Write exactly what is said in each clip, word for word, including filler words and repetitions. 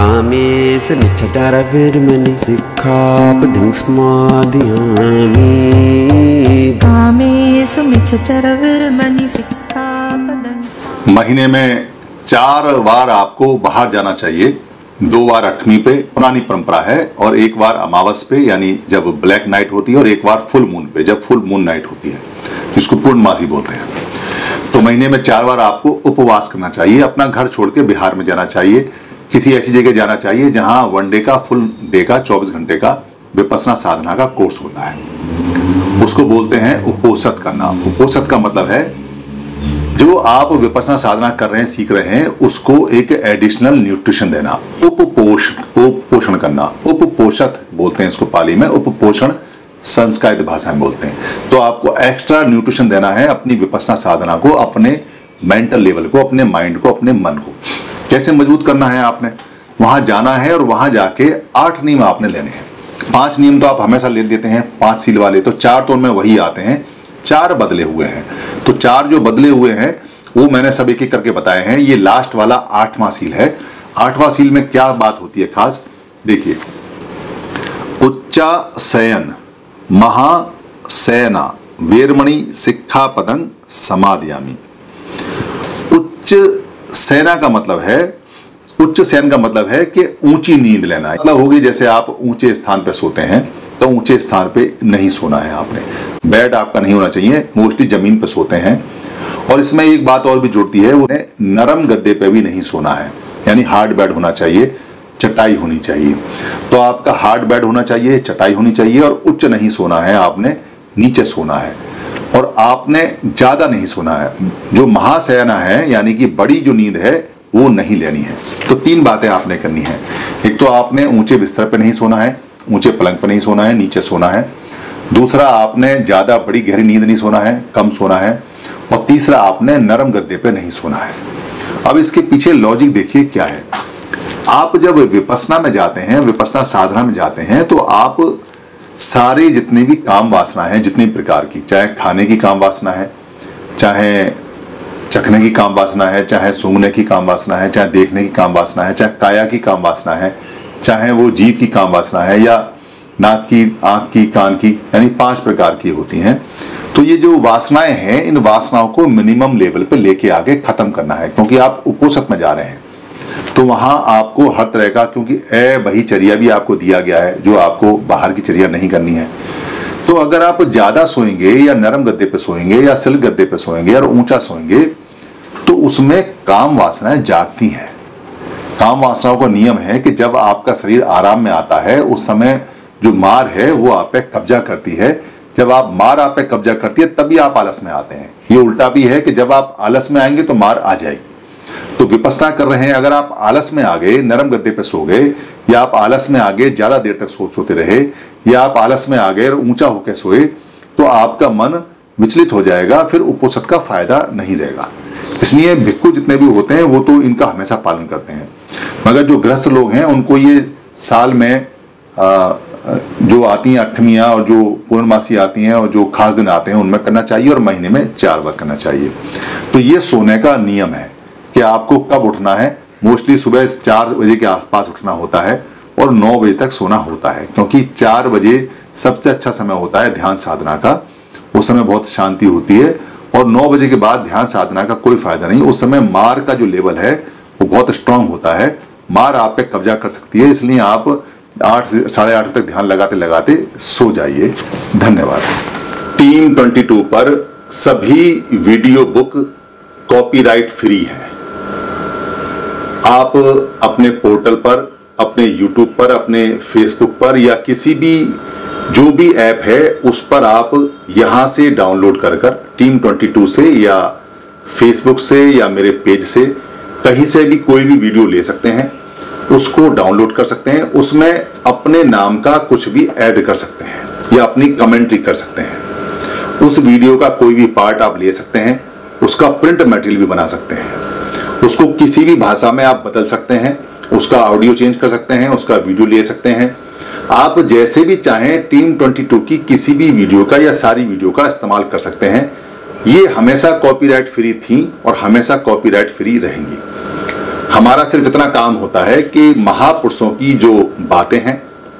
कामेषु मिच्छतारविर्मणि सिक्खापदं समादयामि। कामेषु मिच्छतारविर्मणि सिक्खापदं। महीने में चार बार आपको बाहर जाना चाहिए, दो बार अठवीं पे, पुरानी परंपरा है, और एक बार अमावस पे यानी जब ब्लैक नाइट होती है, और एक बार फुल मून पे जब फुल मून नाइट होती है, जिसको पूर्णमासी बोलते हैं। तो महीने में चार बार आपको उपवास करना चाहिए। अपना घर छोड़ के बिहार में जाना चाहिए, किसी ऐसी जगह जाना चाहिए जहां वन डे का, फुल डे का, चौबीस घंटे का विपश्यना साधना का कोर्स होता है। उसको बोलते हैं उपोषित करना। उपोषित का मतलब है जो आप विपश्यना साधना कर रहे हैं, सीख रहे हैं, उसको एक एडिशनल न्यूट्रिशन देना। उपपोषण उपपोषण करना, उपपोषित बोलते हैं इसको पाली में, उपपोषण संस्कृत भाषा में बोलते हैं। तो आपको एक्स्ट्रा न्यूट्रिशन देना है अपनी विपश्यना साधना को, अपने मेंटल लेवल को, अपने माइंड को, अपने मन को। कैसे मजबूत करना है? आपने वहां जाना है और वहां जाके आठ नियम आपने लेने हैं। पांच नियम तो आप हमेशा ले लेते हैं, पांच सील वाले, तो चार तो उनमें वही आते हैं, चार बदले हुए हैं। तो चार जो बदले हुए हैं वो मैंने सब एक एक करके बताए हैं। ये लास्ट वाला आठवां सील है। आठवां सील में क्या बात होती है खास, देखिए। उच्चाशयन महाशयना वेरमणि सिक्खापदं समादयामि। उच्च सेना का मतलब है, उच्च शयन का मतलब है कि ऊंची नींद लेना। मतलब होगी जैसे आप ऊंचे स्थान पे सोते हैं, तो ऊंचे स्थान पे नहीं सोना है आपने। बेड आपका नहीं होना चाहिए, मोस्टली जमीन पे सोते हैं। और इसमें एक बात और भी जुड़ती है, वो नरम गद्दे पे भी नहीं सोना है, यानी हार्ड बेड होना चाहिए, चटाई होनी चाहिए। तो आपका हार्ड बेड होना चाहिए, चटाई होनी चाहिए, और उच्च नहीं सोना है, आपने नीचे सोना है, और आपने ज्यादा नहीं सोना है। जो महाशयना है यानी कि बड़ी जो नींद है वो नहीं लेनी है। तो तीन बातें आपने करनी है। एक तो आपने ऊंचे बिस्तर पे नहीं सोना है, ऊंचे पलंग पे नहीं सोना है, नीचे सोना है। दूसरा, आपने ज्यादा बड़ी गहरी नींद नहीं सोना है, कम सोना है। और तीसरा, आपने नरम गद्दे पे नहीं सोना है। अब इसके पीछे लॉजिक देखिए क्या है। आप जब विपश्यना में जाते हैं, विपश्यना साधना में जाते हैं, तो आप सारे जितने भी काम वासना है, जितनी प्रकार की, चाहे खाने की काम वासना है, चाहे चखने की काम वासना है, चाहे सूंघने की काम वासना है, चाहे देखने की काम वासना है, चाहे काया की काम वासना है, चाहे वो जीव की काम वासना है, या नाक की, आंख की, कान की, यानी पांच प्रकार की होती हैं। तो ये जो वासनाएं हैं, इन वासनाओं को मिनिमम लेवल पे लेके आके खत्म करना है, क्योंकि आप उपोषित में जा रहे हैं। तो वहां आपको हर तरह का, क्योंकि ए बही चर्या भी आपको दिया गया है, जो आपको बाहर की चर्या नहीं करनी है। तो अगर आप ज्यादा सोएंगे, या नरम गद्दे पे सोएंगे, या सिल्क गद्दे पे सोएंगे, और ऊंचा सोएंगे, तो उसमें काम वासनाएं जागती हैं। काम वासनाओं का नियम है कि जब आपका शरीर आराम में आता है, उस समय जो मार है वो आप पे कब्जा करती है। जब आप मार आप पे कब्जा करती है, तभी आप आलस में आते हैं। ये उल्टा भी है कि जब आप आलस में आएंगे तो मार आ जाएगी। तो विपश्यना कर रहे हैं, अगर आप आलस में आ गए, नरम गद्दे पे सो गए, या आप आलस में आ गए, ज्यादा देर तक सो सोते रहे, या आप आलस में आ गए और ऊंचा होकर सोए, तो आपका मन विचलित हो जाएगा, फिर उपोषित का फायदा नहीं रहेगा। इसलिए भिक्खु जितने भी होते हैं वो तो इनका हमेशा पालन करते हैं, मगर जो गृहस्थ लोग हैं उनको ये साल में आ, जो आती हैं अठमियाँ और जो पूर्णमासी आती हैं और जो खास दिन आते हैं उनमें करना चाहिए, और महीने में चार बार करना चाहिए। तो ये सोने का नियम है कि आपको कब उठना है। मोस्टली सुबह चार बजे के आसपास उठना होता है और नौ बजे तक सोना होता है, क्योंकि चार बजे सबसे अच्छा समय होता है ध्यान साधना का। उस समय बहुत शांति होती है, और नौ बजे के बाद ध्यान साधना का कोई फायदा नहीं। उस समय मार का जो लेवल है वो बहुत स्ट्रांग होता है, मार आप पे कब्जा कर सकती है। इसलिए आप आठ साढ़े आठ तक ध्यान लगाते लगाते सो जाइए। धन्यवाद। टीम बाईस पर सभी वीडियो बुक कॉपीराइट फ्री है। आप अपने पोर्टल पर, अपने यूट्यूब पर, अपने फेसबुक पर, या किसी भी जो भी ऐप है उस पर आप यहां से डाउनलोड कर कर टीम बाईस से, या फेसबुक से, या मेरे पेज से, कहीं से भी कोई भी वीडियो ले सकते हैं, उसको डाउनलोड कर सकते हैं। उसमें अपने नाम का कुछ भी ऐड कर सकते हैं, या अपनी कमेंट्री कर सकते हैं। उस वीडियो का कोई भी पार्ट आप ले सकते हैं, उसका प्रिंट मटेरियल भी बना सकते हैं, उसको किसी भी भाषा में आप बदल सकते हैं, उसका ऑडियो चेंज कर सकते हैं, उसका वीडियो ले सकते हैं। आप जैसे भी चाहें टीम बाईस की किसी भी वीडियो का या सारी वीडियो का इस्तेमाल कर सकते हैं। ये हमेशा कॉपीराइट फ्री थी और हमेशा कॉपीराइट फ्री रहेंगी। हमारा सिर्फ इतना काम होता है कि महापुरुषों की जो बातें हैं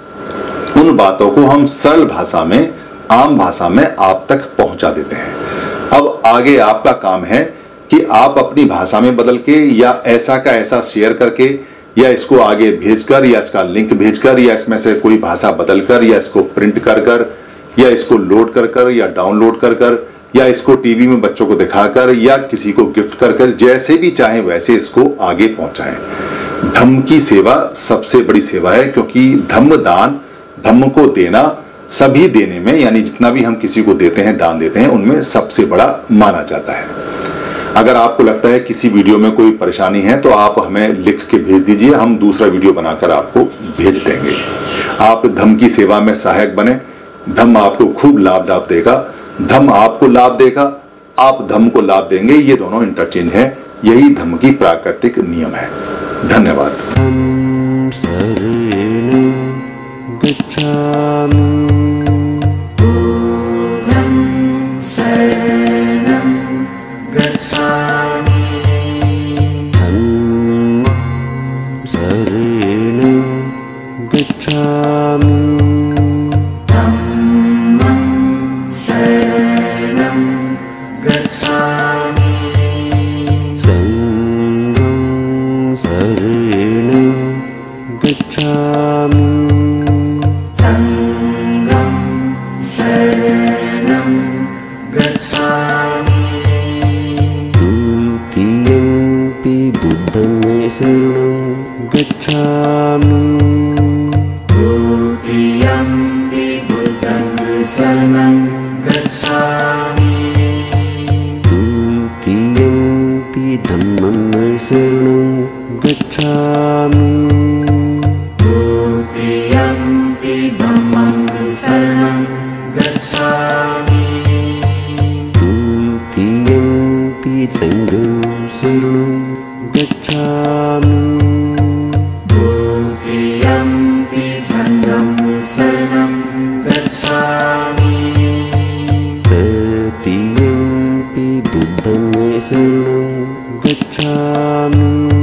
उन बातों को हम सरल भाषा में, आम भाषा में आप तक पहुंचा देते हैं। अब आगे आपका काम है कि आप अपनी भाषा में बदल के या ऐसा का ऐसा शेयर करके या इसको आगे भेजकर या इसका लिंक भेजकर या इसमें से कोई भाषा बदलकर या इसको प्रिंट कर कर या इसको लोड कर कर या डाउनलोड कर कर या इसको टीवी में बच्चों को दिखाकर या किसी को गिफ्ट कर कर, जैसे भी चाहे वैसे इसको आगे पहुंचाएं। धम्म की सेवा सबसे बड़ी सेवा है, क्योंकि धम्म दान, धम्म को देना सभी देने में, यानी जितना भी हम किसी को देते हैं, दान देते हैं, उनमें सबसे बड़ा माना जाता है। अगर आपको लगता है किसी वीडियो में कोई परेशानी है तो आप हमें लिख के भेज दीजिए, हम दूसरा वीडियो बनाकर आपको भेज देंगे। आप धम्म की सेवा में सहायक बने, धम्म आपको खूब लाभ लाभ देगा, धम्म आपको लाभ देगा, आप धम्म को लाभ देंगे, ये दोनों इंटरचेंज है। यही धम्म की प्राकृतिक नियम है। धन्यवाद। Gacchami